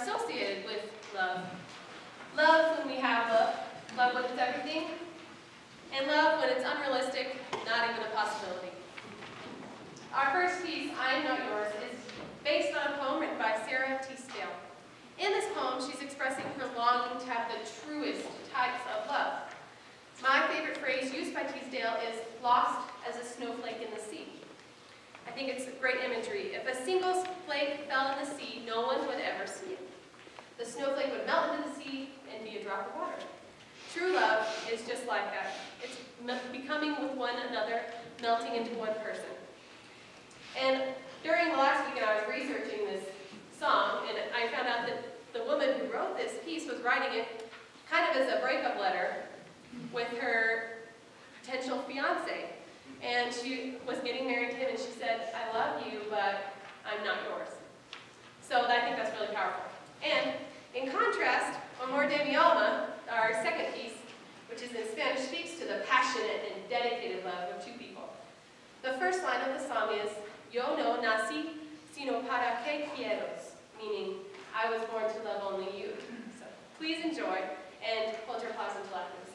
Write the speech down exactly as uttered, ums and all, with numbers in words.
associated with love. Love when we have love, love when it's everything, and love when it's unrealistic, not even a possibility. Our first piece, I Am Not Yours, is based on a poem written by Sarah Teasdale. In this poem, she's expressing her longing to have the truest types of love. My favorite phrase used by Teasdale is lost as a snowflake in the sea. I think it's great imagery. If a single flake fell in the sea, no one would ever see it. The snowflake would melt into the sea and be a drop of water. True love is just like that. It's becoming with one another, melting into one person. And during the last weekend, I was researching this song, and I found out that the woman who wrote this piece was writing it kind of as a breakup letter with her potential fiance. And she was getting married to him, and she said, I love you, but I'm not yours. So I think that's really powerful. And in contrast, Amor de mi alma, our second piece, which is in Spanish, speaks to the passionate and dedicated love of two people. The first line of the song is, Yo no nací, sino para que quieros, meaning, I was born to love only you. So please enjoy, and hold your applause until after this.